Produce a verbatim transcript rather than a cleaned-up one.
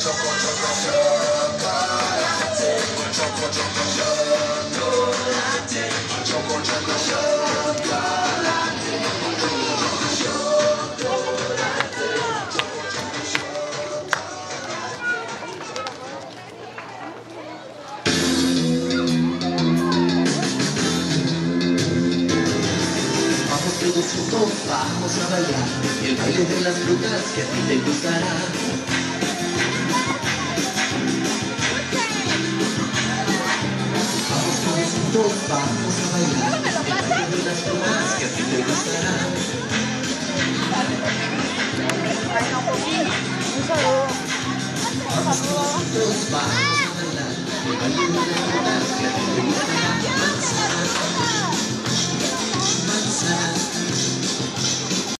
Todos juntos vamos a bailar el baile de las frutas que a ti te gustará. Vamos todos juntos, vamos a bailar el baile de las frutas que a ti te gustará. Vamos todos juntos, vamos a bailar el baile de las frutas que a ti te gustará.